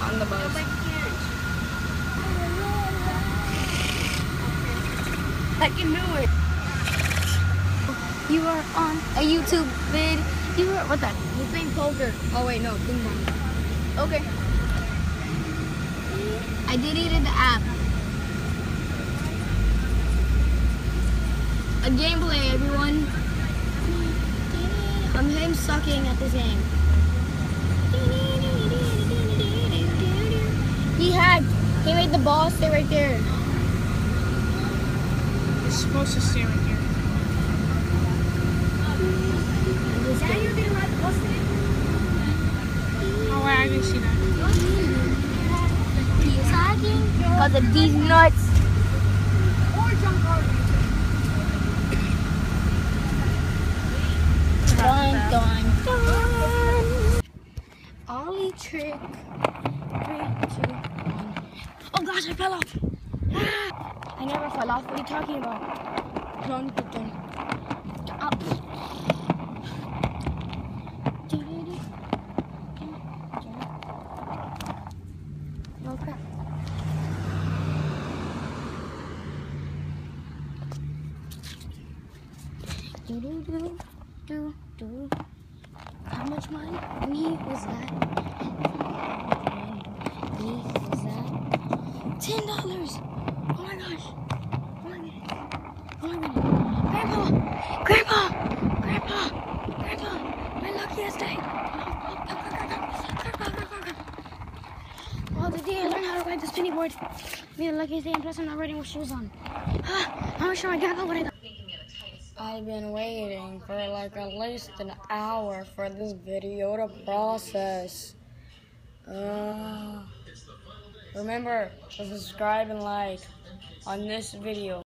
on the bus. I can do it. You are on a YouTube vid. You are what the? He's playing poker. Oh wait, no, ping pong. Okay. I deleted the app. A gameplay, everyone. I'm him sucking at this game. He hacked. He made the ball stay right there. It's supposed to stay right here. Oh, wait, I didn't see that. He's hacking because of these nuts. Dun, dun, dun. Ollie trick. 3, 2, 1. Oh gosh, I fell off. Ah, I never fell off. What are you talking about? Dun, dun, dun. Oh crap. Do do do do do. How much money was that? Was that? $10. Oh my gosh. Oh my goodness. Oh my goodness. Grandpa. My luckiest day. Oh, the day I learned how to ride the spinning board. Be the luckiest day, and plus I'm not riding with shoes on. I'm sure my grandpa would have. I've been waiting for like at least an hour for this video to process. Remember to subscribe and like on this video.